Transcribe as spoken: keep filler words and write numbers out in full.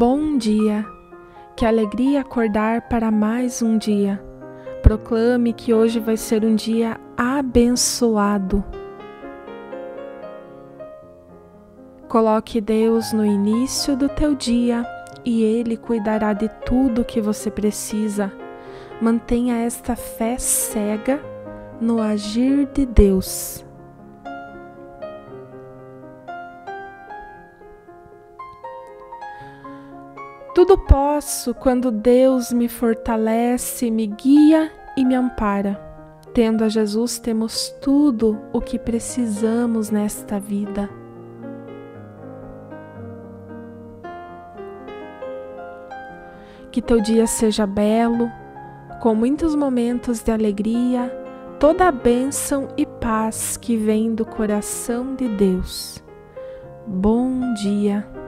Bom dia, que alegria acordar para mais um dia. Proclame que hoje vai ser um dia abençoado. Coloque Deus no início do teu dia e Ele cuidará de tudo que você precisa. Mantenha esta fé cega no agir de Deus. Tudo posso quando Deus me fortalece, me guia e me ampara. Tendo a Jesus, temos tudo o que precisamos nesta vida. Que teu dia seja belo, com muitos momentos de alegria, toda a bênção e paz que vem do coração de Deus. Bom dia!